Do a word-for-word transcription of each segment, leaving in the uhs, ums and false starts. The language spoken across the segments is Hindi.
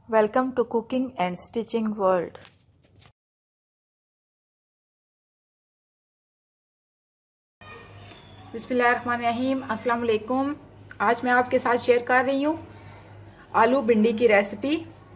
Welcome to Cooking and Stitching World. बिस्मिल्लाहिर्रहमानिर्रहीम, अस्सलाम वालेकुम। आज मैं आपके साथ शेयर कर रही हूँ आलू भिंडी की रेसिपी।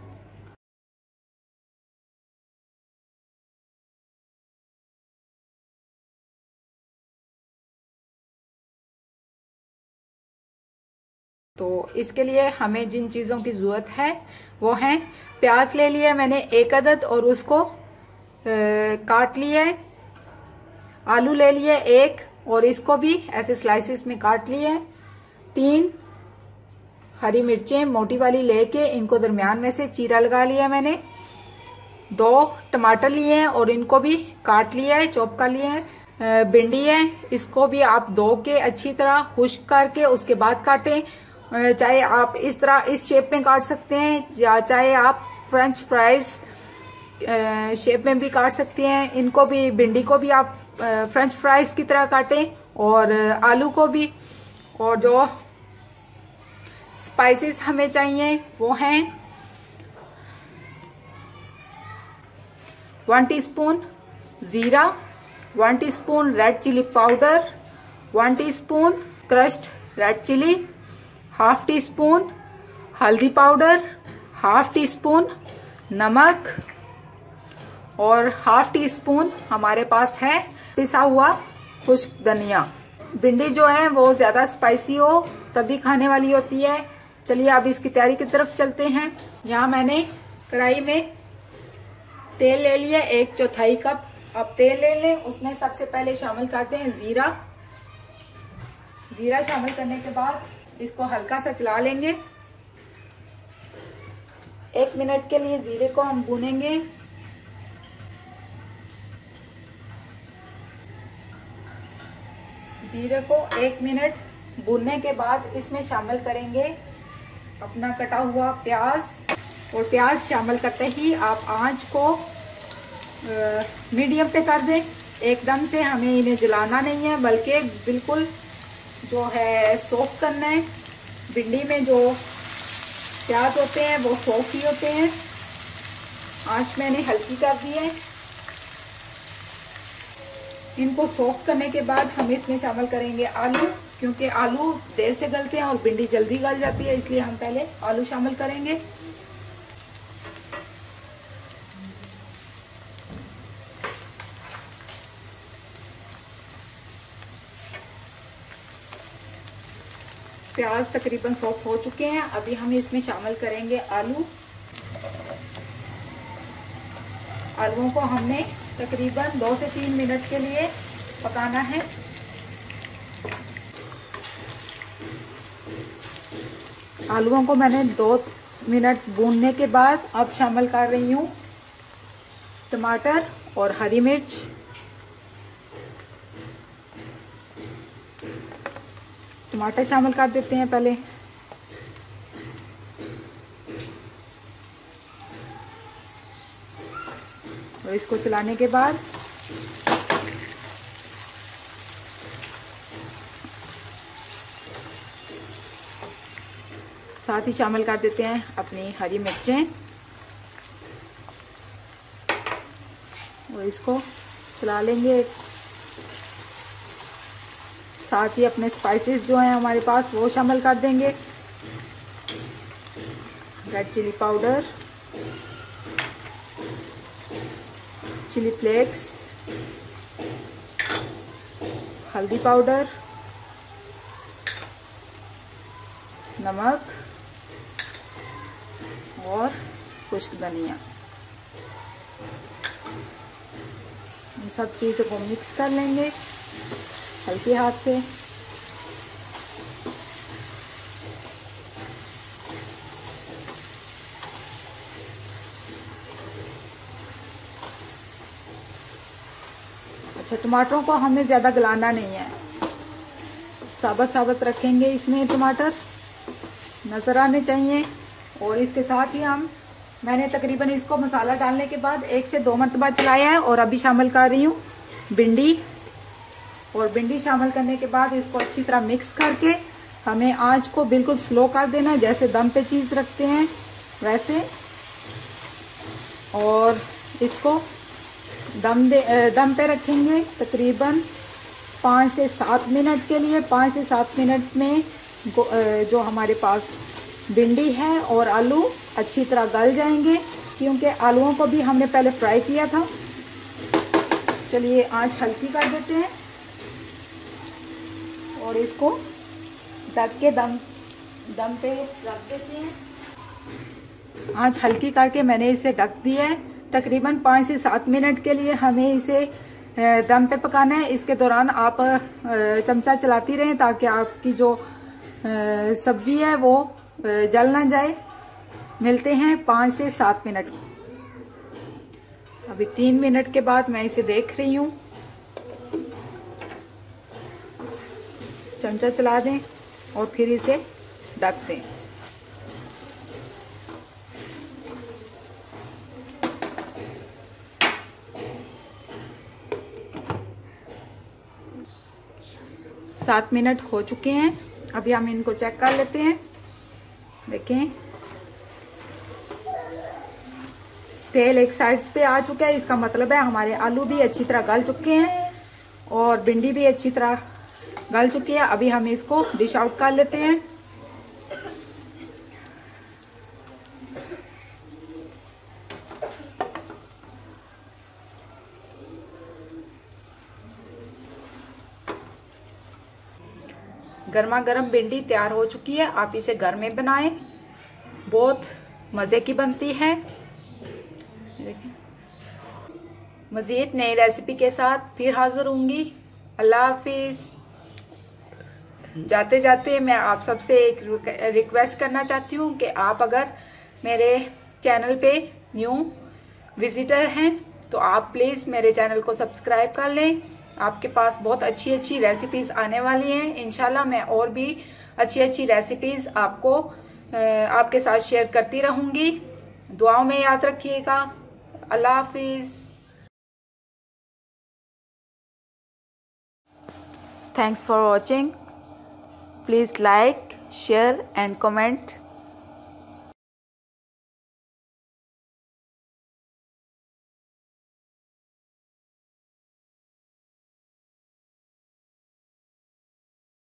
तो इसके लिए हमें जिन चीज़ों की ज़रूरत है वो हैं, प्याज ले लिया मैंने एक अदद और उसको ए, काट लिया है। आलू ले लिए एक और इसको भी ऐसे स्लाइसेस में काट लिए हैं। तीन हरी मिर्चें मोटी वाली लेके इनको दरमियान में से चीरा लगा लिया मैंने। दो टमाटर लिए हैं और इनको भी काट लिया है, चॉप कर लिया है। भिंडी है, इसको भी आप धो के अच्छी तरह खुश्क करके उसके बाद काटें। चाहे आप इस तरह इस शेप में काट सकते हैं या चाहे आप फ्रेंच फ्राइज शेप में भी काट सकते हैं। इनको भी, भिंडी को भी आप फ्रेंच फ्राइज की तरह काटें और आलू को भी। और जो स्पाइसेस हमें चाहिए वो हैं वन टीस्पून जीरा, one teaspoon red chilli powder, one teaspoon crushed red chilli, half teaspoon हल्दी पाउडर, हाफ टी स्पून नमक और हाफ टी स्पून हमारे पास है पिसा हुआ खुश्क धनिया। भिंडी जो है वो ज्यादा स्पाइसी हो तभी खाने वाली होती है। चलिए अब इसकी तैयारी की तरफ चलते हैं। यहाँ मैंने कढ़ाई में तेल ले लिया एक चौथाई कप। अब तेल ले लें, उसमें सबसे पहले शामिल करते हैं जीरा। जीरा शामिल करने के बाद इसको हल्का सा चला लेंगे। एक मिनट के लिए जीरे को हम भूनेंगे। जीरे को एक मिनट भूनने के बाद इसमें शामिल करेंगे अपना कटा हुआ प्याज। और प्याज शामिल करते ही आप आंच को आ, मीडियम पे कर दें। एकदम से हमें इन्हें जलाना नहीं है, बल्कि बिल्कुल जो है सॉफ्ट करना है। भिंडी में जो प्याज होते हैं वो सॉफ्ट ही होते हैं। आंच मैंने हल्की कर दी है। इनको सॉफ्ट करने के बाद हम इसमें शामिल करेंगे आलू, क्योंकि आलू देर से गलते हैं और भिंडी जल्दी गल जाती है, इसलिए हम पहले आलू शामिल करेंगे। प्याज तकरीबन सॉफ्ट हो चुके हैं। अभी हम इसमें शामिल करेंगे आलू। आलूओं को हमने तकरीबन दो से तीन मिनट के लिए पकाना है। आलूओं को मैंने दो मिनट भूनने के बाद अब शामिल कर रही हूँ टमाटर और हरी मिर्च। टमाटर शामिल कर देते हैं पहले। और इसको चलाने के बाद साथ ही शामिल कर देते हैं अपनी हरी मिर्चें और इसको चला लेंगे। साथ ही अपने स्पाइसेस जो हैं हमारे पास वो शामिल कर देंगे। Red chilli powder, chilli flakes, हल्दी पाउडर, नमक और खुश्क धनिया। इन सब चीज़ों को मिक्स कर लेंगे हल्के हाथ से। अच्छा, टमाटरों को हमने ज्यादा गलाना नहीं है, साबुत साबुत रखेंगे। इसमें टमाटर नजर आने चाहिए। और इसके साथ ही हम मैंने तकरीबन इसको मसाला डालने के बाद एक से दो मरतबा चलाया है। और अभी शामिल कर रही हूँ भिंडी। और भिंडी शामिल करने के बाद इसको अच्छी तरह मिक्स करके हमें आंच को बिल्कुल स्लो कर देना है। जैसे दम पे चीज रखते हैं वैसे और इसको दम दे दम पे रखेंगे तकरीबन पाँच से सात मिनट के लिए। पाँच से सात मिनट में जो हमारे पास भिंडी है और आलू अच्छी तरह गल जाएंगे, क्योंकि आलूओं को भी हमने पहले फ्राई किया था। चलिए आंच हल्की कर देते हैं और इसको ढक के दम दम पे रख देते हैं। आंच हल्की करके मैंने इसे ढक दिया है। तकरीबन पाँच से सात मिनट के लिए हमें इसे दम पे पकाना है। इसके दौरान आप चमचा चलाती रहें ताकि आपकी जो सब्जी है वो जल ना जाए। मिलते हैं पाँच से सात मिनट। अभी तीन मिनट के बाद मैं इसे देख रही हूँ। चमचा चला दें और फिर इसे ढक दें। सात मिनट हो चुके हैं। अभी हम इनको चेक कर लेते हैं। देखें, तेल एक साइड पे आ चुका है। इसका मतलब है हमारे आलू भी अच्छी तरह गल चुके हैं और भिंडी भी अच्छी तरह गल चुकी है। अभी हम इसको डिश आउट कर लेते हैं। गर्मा गर्म भिंडी तैयार हो चुकी है। आप इसे घर में बनाएं, बहुत मज़े की बनती है। मज़ीद नई रेसिपी के साथ फिर हाजिर होंगी। अल्लाह हाफिज़। जाते जाते मैं आप सबसे एक रिक्वेस्ट करना चाहती हूँ कि आप अगर मेरे चैनल पे न्यू विजिटर हैं तो आप प्लीज़ मेरे चैनल को सब्सक्राइब कर लें। आपके पास बहुत अच्छी अच्छी रेसिपीज़ आने वाली हैं। इंशाल्लाह मैं और भी अच्छी अच्छी रेसिपीज़ आपको आपके साथ शेयर करती रहूँगी। दुआओं में याद रखिएगा। अल्लाह हाफिज़। Thanks for watching. Please like, share and comment.